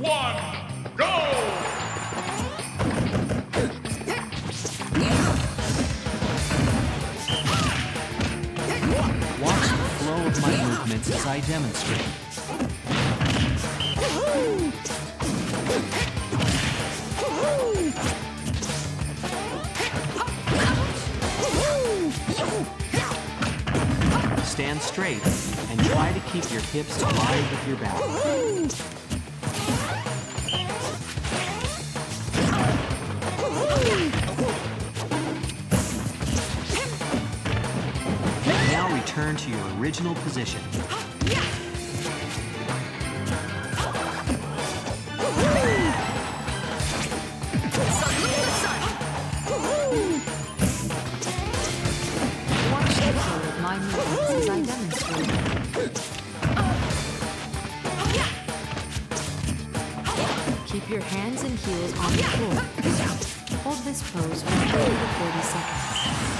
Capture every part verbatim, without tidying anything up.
one, go! Watch the flow of my movements as I demonstrate. Stand straight and try to keep your hips aligned with your back. Now return to your original position. Watch the flow of my movements as I demonstrate. Keep your hands and heels on the floor. Hold this pose for thirty to forty seconds.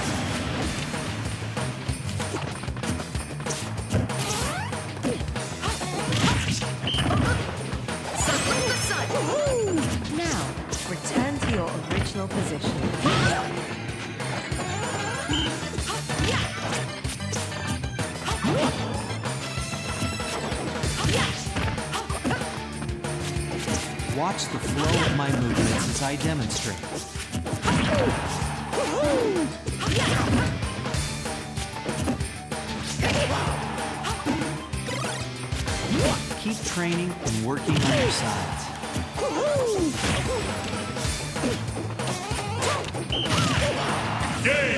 Now, return to your original position. Watch the flow of my movements as I demonstrate. Keep training and working on your sides. Game!